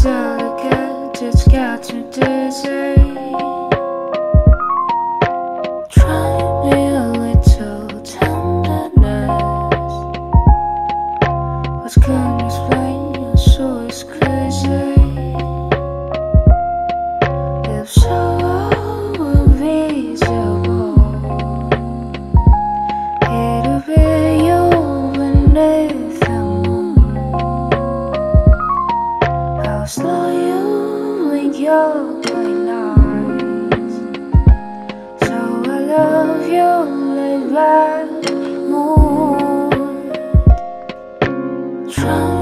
delicate, it's got me dizzy. Try me a little tenderness. What can you explain? You're so exquisite. If so visible, it'll be you beneath the moon. I'll slow you with your green eyes. So I love you like that moon. Try